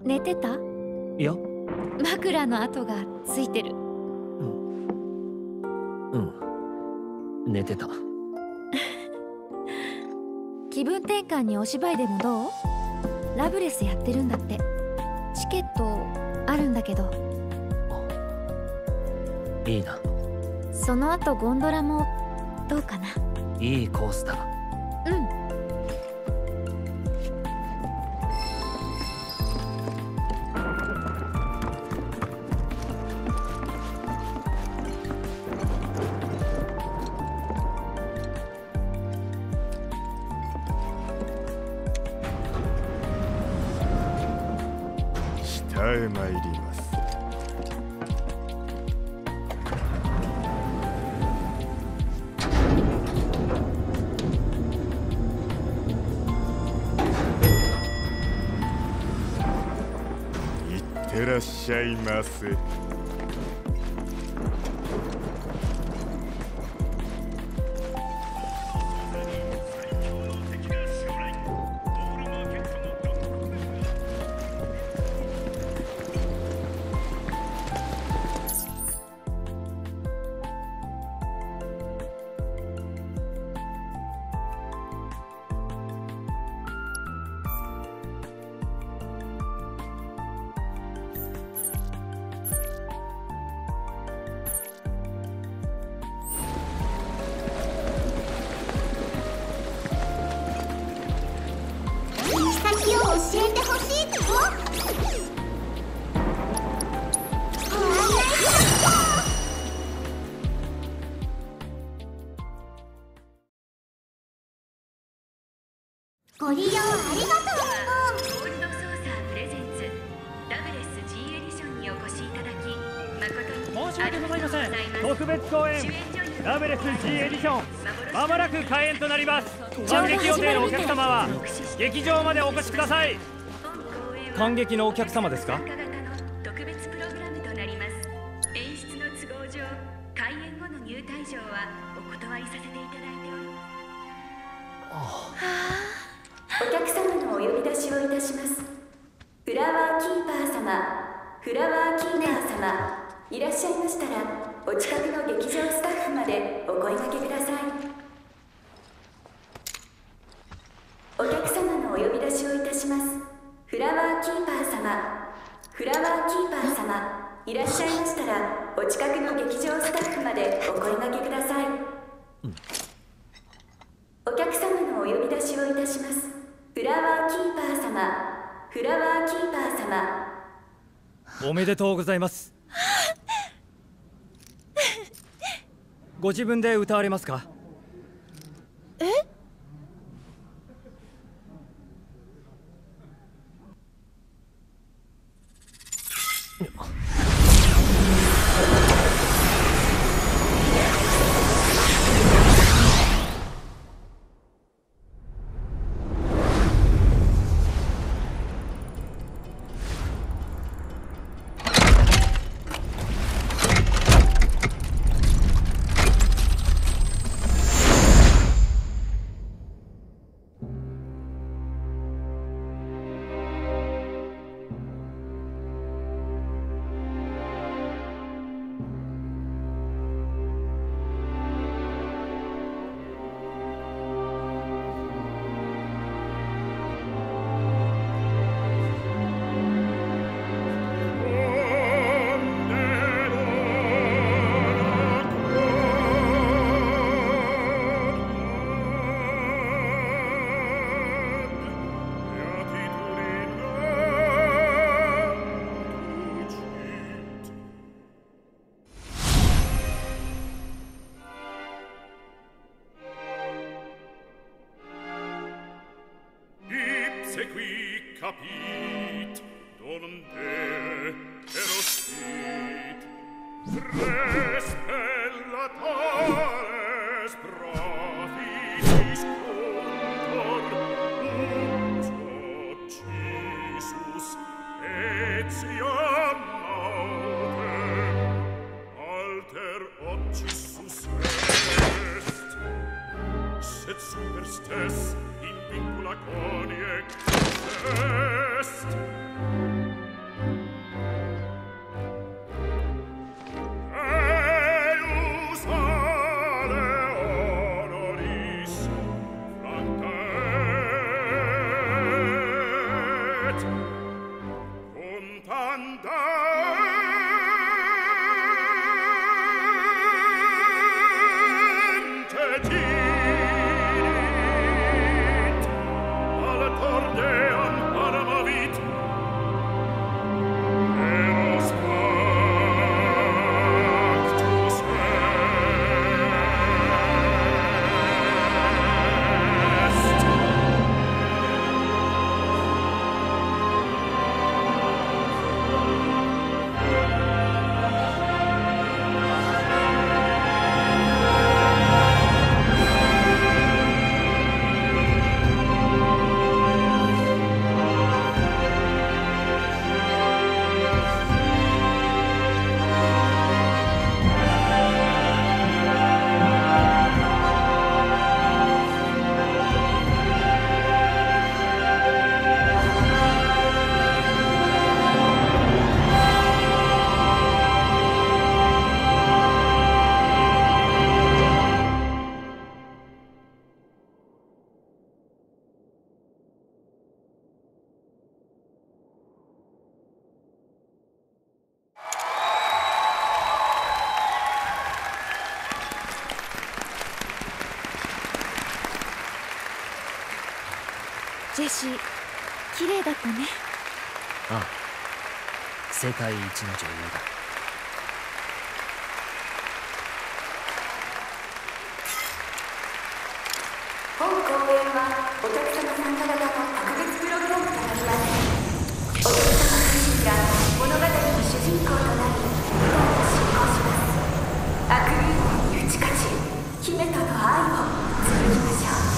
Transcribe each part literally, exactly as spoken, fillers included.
寝てた？ いや、 枕の跡がついてる。 うんうん寝てた。 気分転換にお芝居でもどう？ラブレスやってるんだって。チケットあるんだけど。 いいな。 その後ゴンドラもどうかな。 いいコースだ。 うん。 北へ参ります。いってらっしゃいませ。 教えてほしいとこ。ご利用ありがとう。 ゴールドソーサープレゼンツラブレス G エディションにお越しいただき誠に申し訳ございません。特別公演ラブレス G エディションまもなく開演となります。観劇予定のお客様は劇場までお越しください。観劇のお客様ですか？ 特別プログラムとなります。演出の都合上開演後の入退場はお断りさせていただいております。お客様のお呼び出しをいたします。フラワーキーパー様、フラワーキーパー様、いらっしゃいましたらお近くの劇場スタッフまでお声掛けください。お客様のお呼び出しをいたします。フラワーキーパー様、フラワーキーパー様、いらっしゃいましたらお近くの劇場スタッフまでお声掛けください。うん、お客様のお呼び出しをいたします。フラワーキーパー様、フラワーキーパー様。 おめでとうございます。ご自分で歌われますか？ え？ Superstes in ジェシー、綺麗だったね。 ああ、世界一の女優だ。 本公演はお客様参加型の特別プログラムとなります。お客様自身が物語の主人公となり舞台を進行します。悪友に打ち勝ち、姫との愛を紡ぎましょう。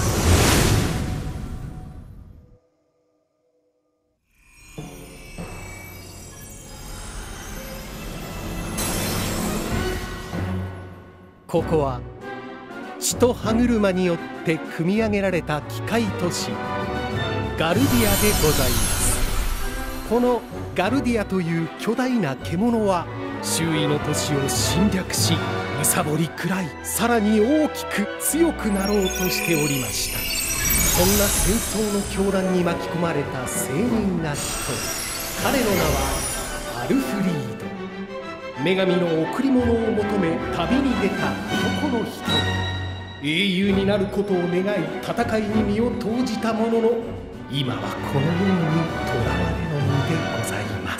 ここは血と歯車によって組み上げられた機械都市ガルディアでございます。このガルディアという巨大な獣は周囲の都市を侵略し揺さぼり食らい、さらに大きく強くなろうとしておりました。そんな戦争の狂乱に巻き込まれた青年な人、彼の名はアルフリード。女神の贈り物を求め旅に出た男の人、英雄になることを願い戦いに身を投じたものの、今はこのように囚われの身でございます。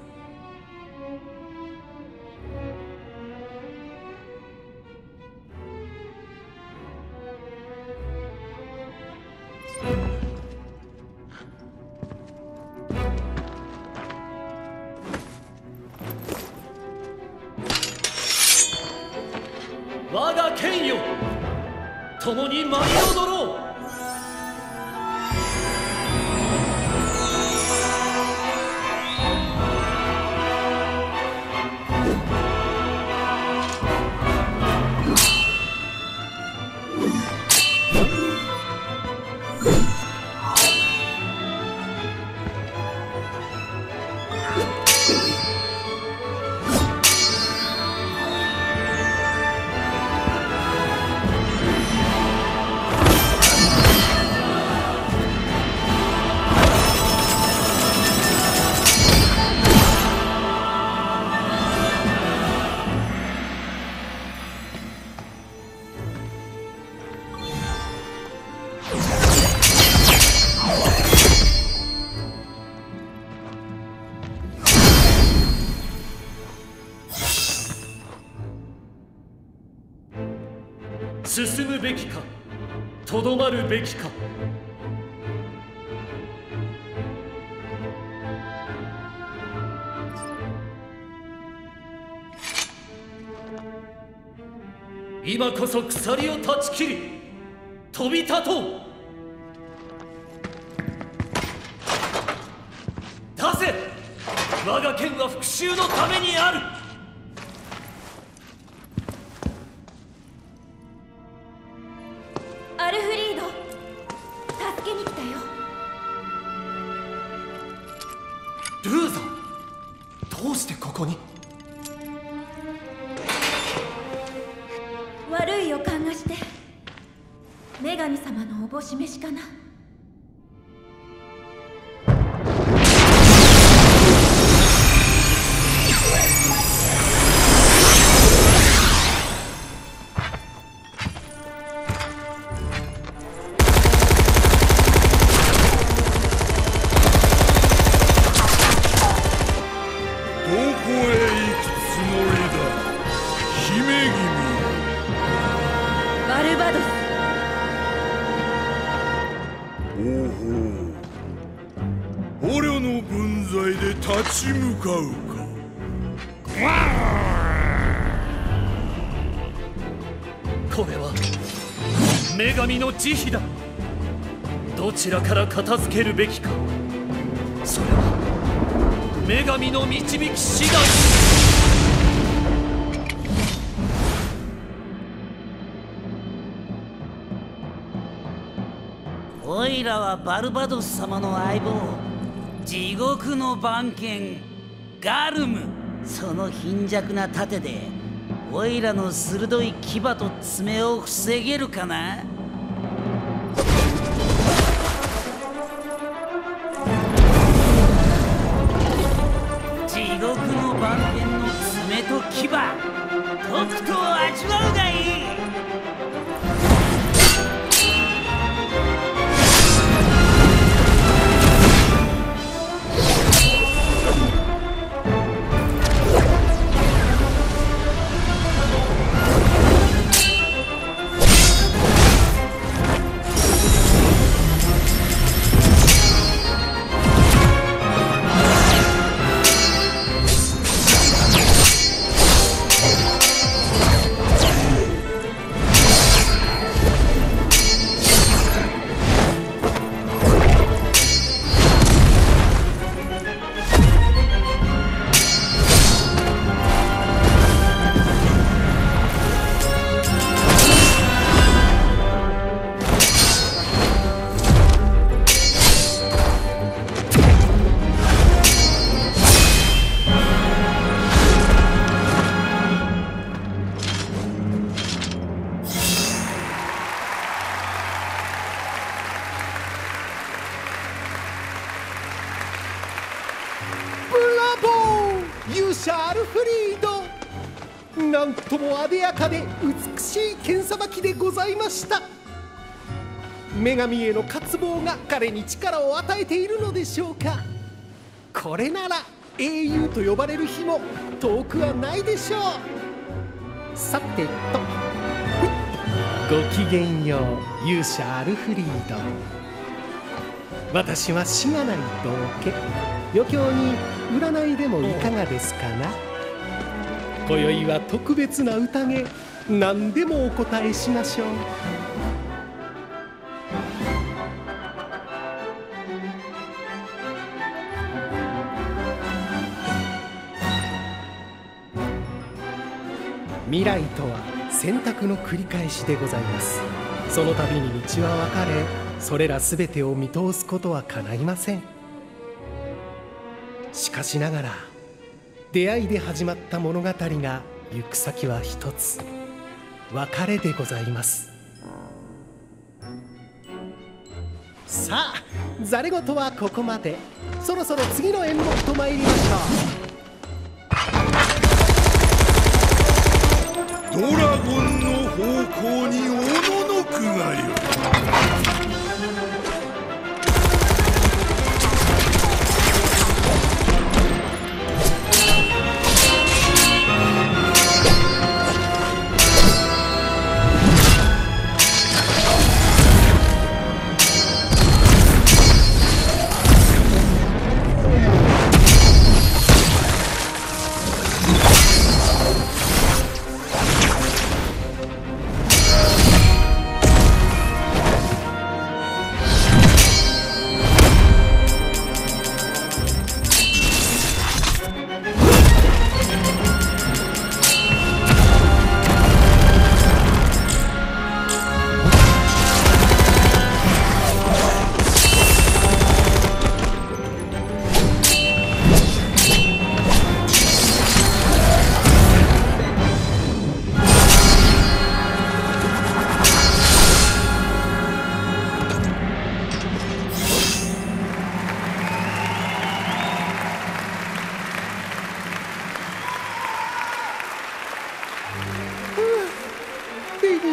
我が剣よ、共に舞い踊ろう。進むべきか、とどまるべきか。今こそ鎖を断ち切り飛び立とう。出せ、我が剣は復讐のためにある。 アルフリード、助こに。 悪い予感がして女神様のおぼし飯かな。 立ち向かうか。 これは女神の慈悲だ。どちらから片付けるべきか、それは女神の導き次第。 おいらはバルバドス様の相棒、地獄の番犬ガルム。その貧弱な盾でおいらの鋭い牙と爪を防げるかな。地獄の番犬の爪と牙、とくと味わうがいい。 なんともあでやかで美しい剣さばきでございました。女神への渇望が彼に力を与えているのでしょうか。これなら英雄と呼ばれる日も遠くはないでしょう。さてと、ごきげんよう勇者アルフリード。私はしがない道家、余興に占いでもいかがですかな。今宵は特別な宴、何でもお答えしましょう。未来とは選択の繰り返しでございます。その度に道は分かれ、それら全てを見通すことはかないません。しかしながら出会いで始まった物語が行く先は一つ、別れでございます。さあ、ざれ言はここまで。そろそろ次の演目と参りましょう。ドラゴンの方向におののくがよ。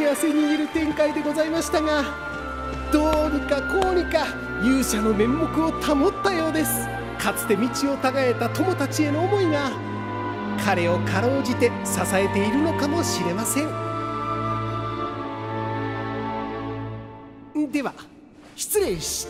手汗握る展開でございましたが、どうにかこうにか勇者の面目を保ったようです。かつて道をたがえた友たちへの思いが彼をかろうじて支えているのかもしれません。では失礼して。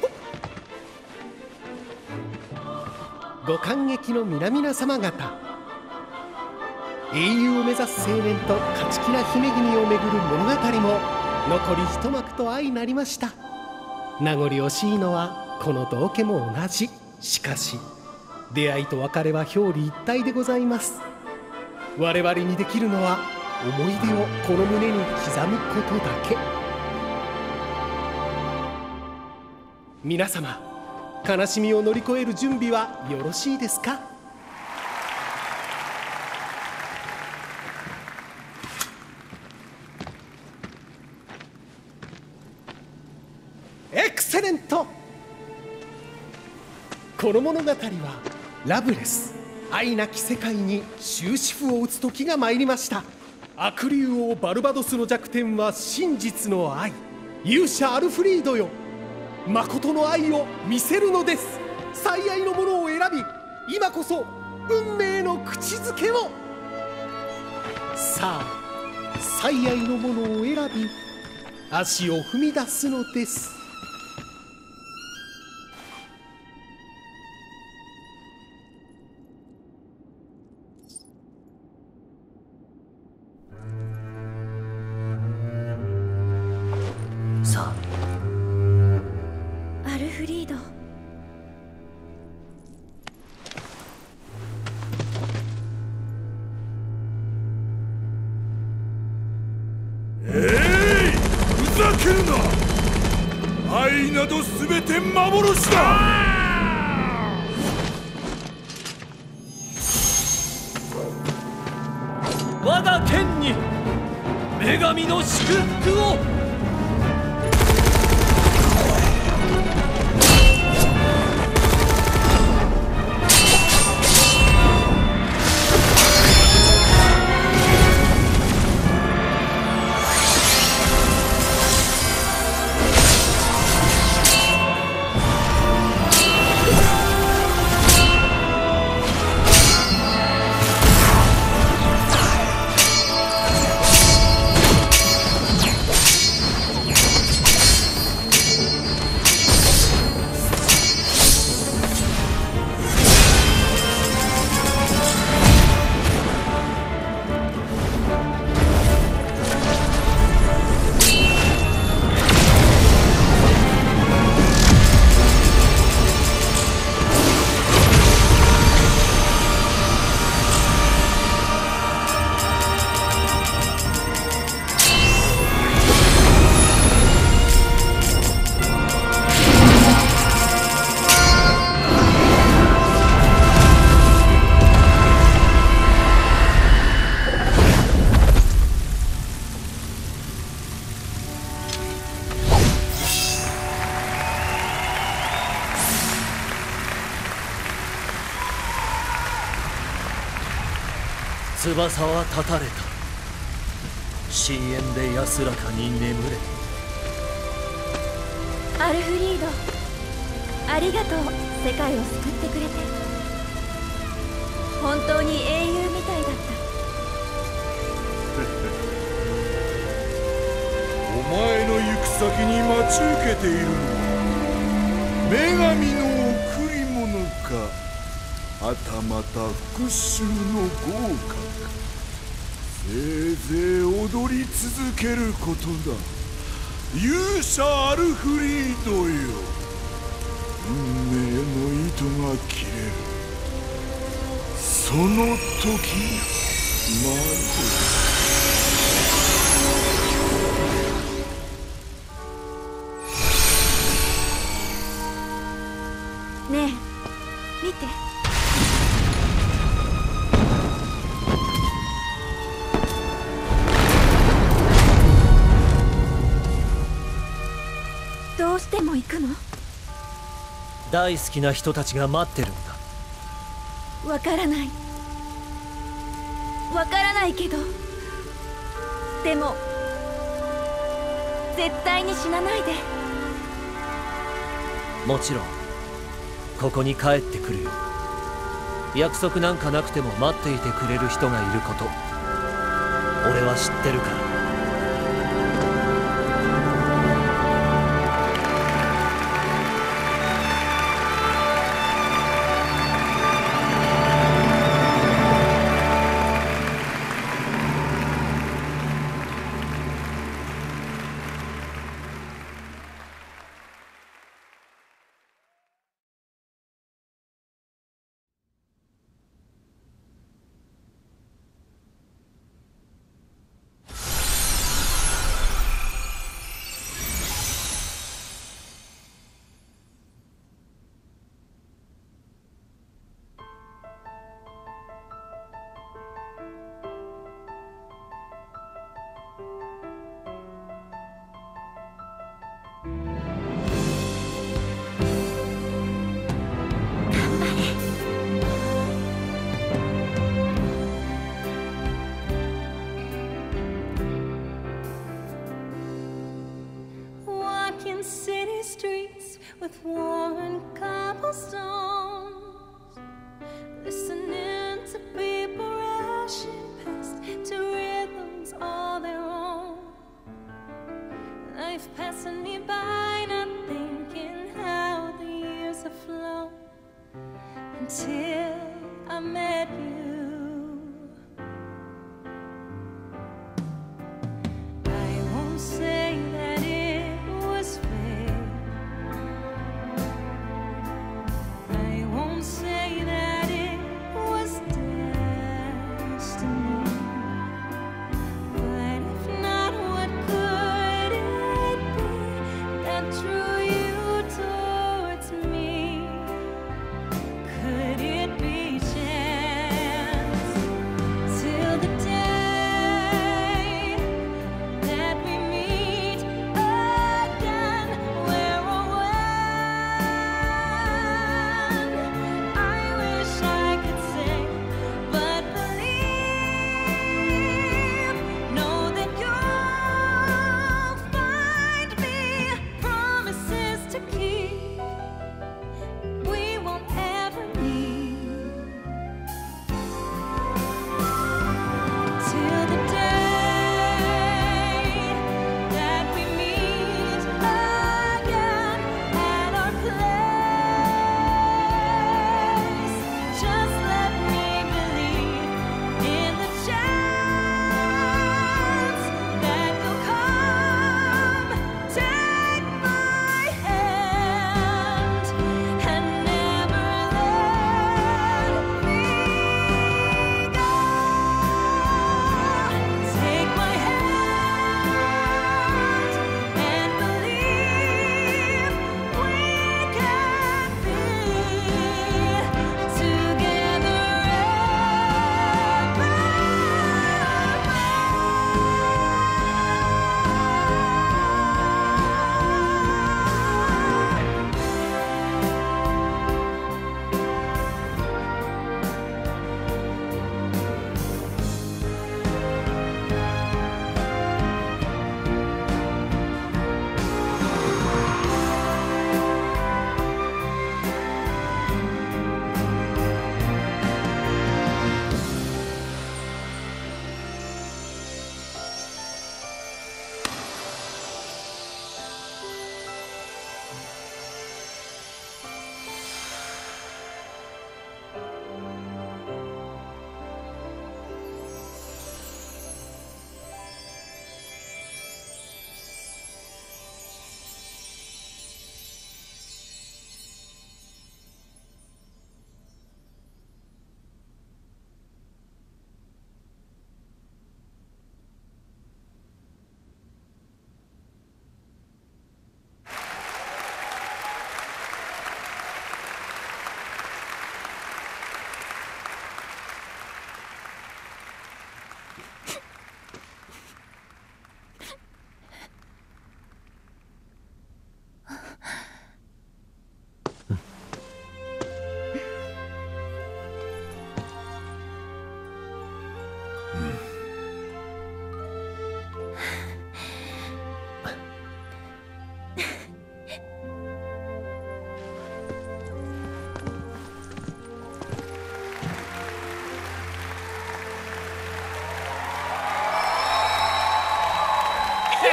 ご感激の皆々様方、英雄を目指す青年と勝ち気な姫君をめぐる物語も残り一幕と相なりました。名残惜しいのはこの道家も同じ。しかし出会いと別れは表裏一体でございます。我々にできるのは思い出をこの胸に刻むことだけ。皆様、悲しみを乗り越える準備はよろしいですか？エクセレント！この物語はラブレス、愛なき世界に終止符を打つ時が参りました。悪竜王バルバドスの弱点は真実の愛。勇者アルフリードよ、誠の愛を見せるのです。最愛のものを選び、今こそ運命の口づけを。さあ、最愛のものを選び足を踏み出すのです。 さあ、 アルフリード。 えい、ふざけるな。愛などすべて幻だ。 我が剣に女神の祝福を。翼は断たれた。深淵で安らかに眠れ。 アルフリード、ありがとう。世界を救ってくれて本当に英雄みたいだった。 お前の行く先に待ち受けているのは女神の贈り物か、はたまた復讐の豪華か。せいぜい踊り続けることだ、勇者アルフリードよ。運命の糸が切れる、その時まで。ねえ、見て。どうしても行くの？ 大好きな人たちが待ってるんだ。 わからないわからないけど、でも絶対に死なないで。 もちろんここに帰ってくるよ。約束なんかなくても待っていてくれる人がいること、俺は知ってるから。 City streets with worn cobblestones, listening to people rushing past to rhythms all their own. Life passing me by, not thinking how the years have flown until I met you. I won't say that it was fair. I won't say that it was destiny. But if not, what could it be that drew you towards me? Could it be chance? Till the day that we meet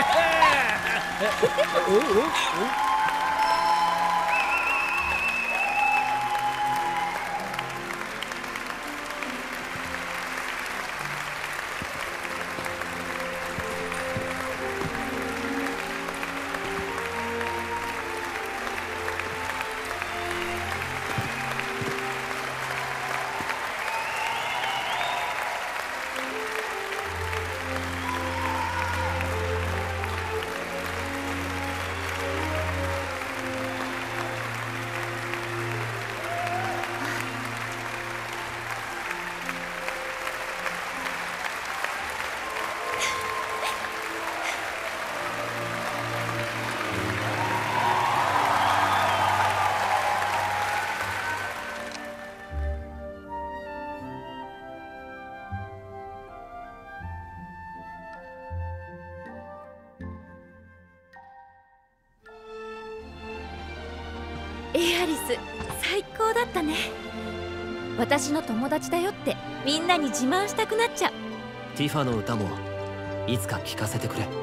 エアリス最高だったね。私の友達だよってみんなに自慢したくなっちゃう。 ティファの歌もいつか聴かせてくれ。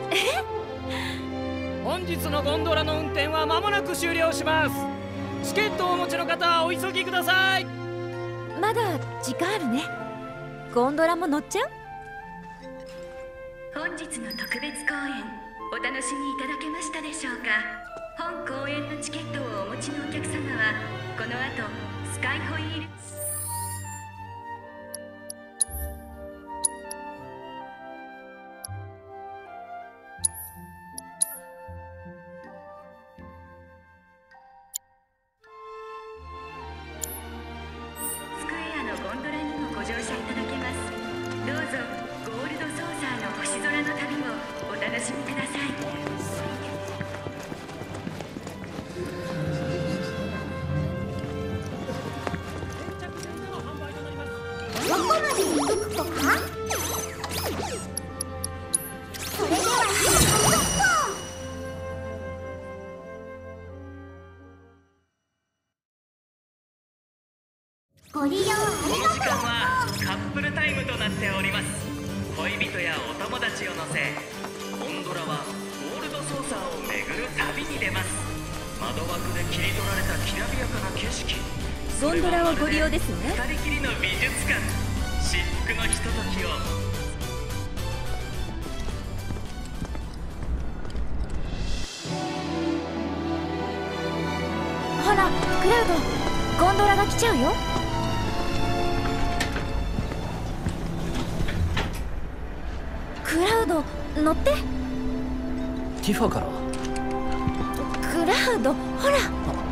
本日のゴンドラの運転は間もなく終了します。チケットをお持ちの方はお急ぎください。 まだ時間あるね。ゴンドラも乗っちゃう？ 本日の特別公演お楽しみいただけましたでしょうか。本公演のチケットをお持ちのお客様はこの後スカイホイールスクエアのゴンドラにもご乗車いただけます。どうぞゴールドソーサーの星空の旅をお楽しみください。 どこまで行くとか？それではご利用ありがとう。 この時間はカップルタイムとなっております。恋人やお友達を乗せゴンドラはゴールドソーサーを巡る旅に出ます。窓枠で切り取られたきらびやかな景色、 ゴンドラをご利用ですね。 二人きりの美術館、至福のひとときを。 ほらクラウド、ゴンドラが来ちゃうよ。クラウド乗って。 ティファからクラウドほら。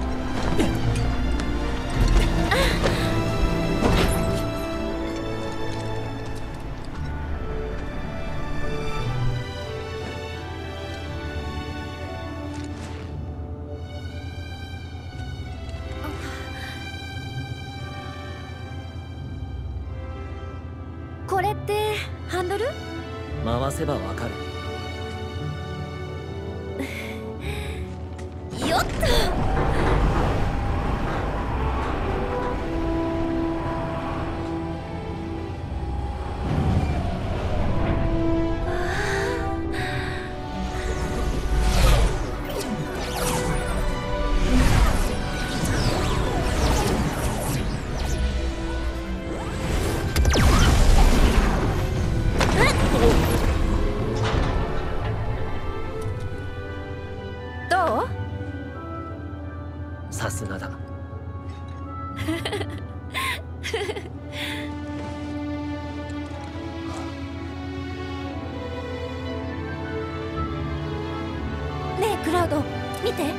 これってハンドル？ 回せばわかる。 よっと。どう？ さすがだ。 ねえクラウド見て。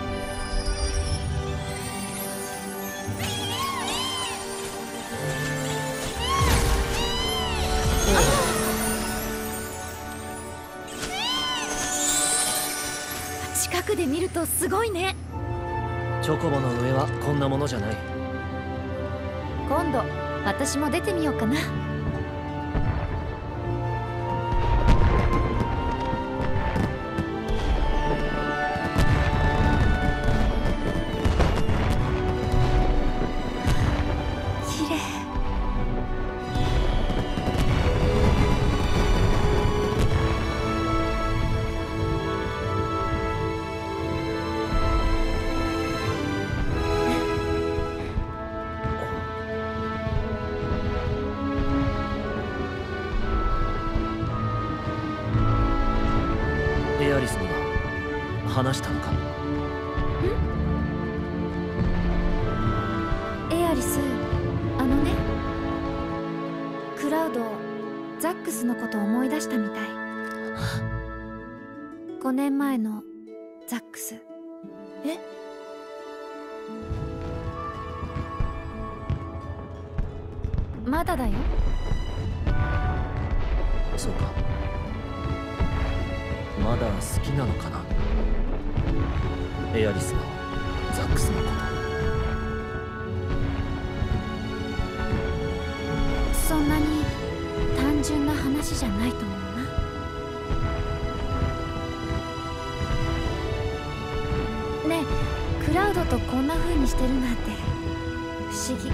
近くで見るとすごいね。 チョコボの上はこんなものじゃない。 今度私も出てみようかな。綺麗。 エアリスには話したのか？ エアリス、あのね、クラウドザックスのことを思い出したみたい。ごねんまえのザックス。 え？ まだだよ。 そうか。まだ好きなのかな、エアリスはザックスのこと。 そんなに単純な話じゃないと思うな。ねえ、クラウドとこんな風にしてるなんて不思議。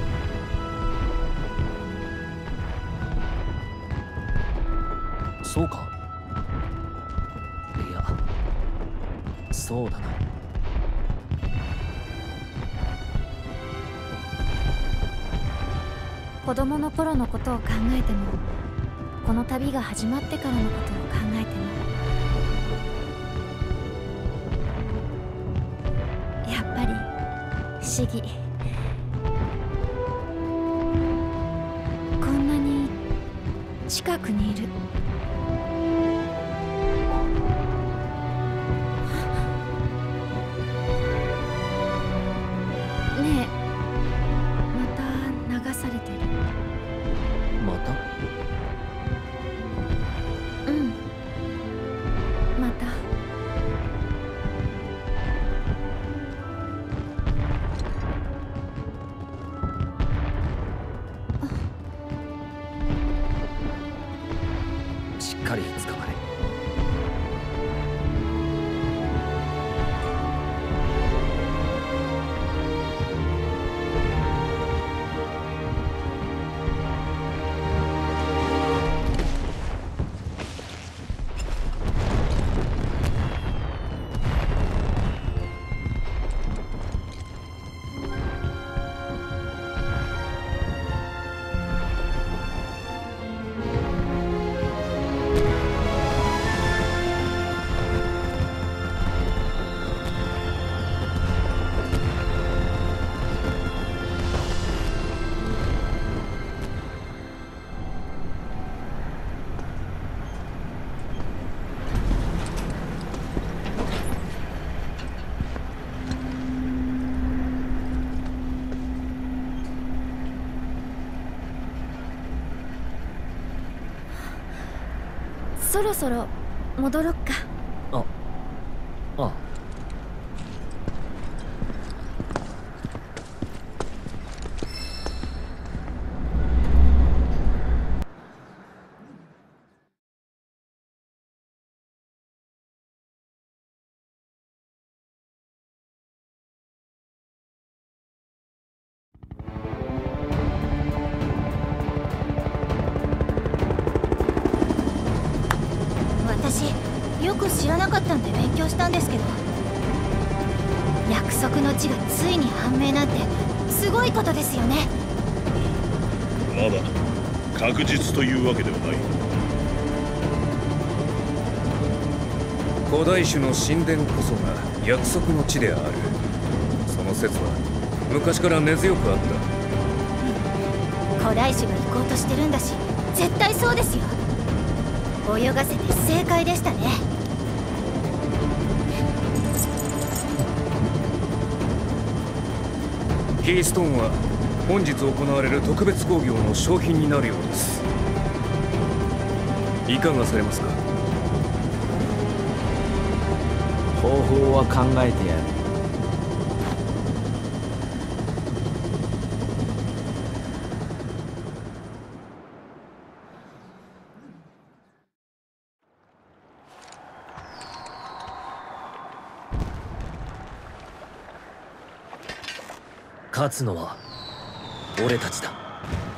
そうか。いや、そうだな。 子供の頃のことを考えても、この旅が始まってからのことを考えても、やっぱり不思議。こんなに近くにいる。ねえ、また流されてる。 また？ うん、また。 しっかり捕まれ。 そろそろ戻ろっか。 あ、ああ。 私よく知らなかったんで勉強したんですけど、約束の地がついに判明なんてすごいことですよね。 まだ確実というわけではない。 古代種の神殿こそが約束の地である。その説は昔から根強くあった。 古代種が行こうとしてるんだし、絶対そうですよ。泳がせて正解でしたね。 キーストーンは本日行われる特別興行の商品になるようです。いかがされますか？ 方法は考えてやる。 勝つのは俺たちだ。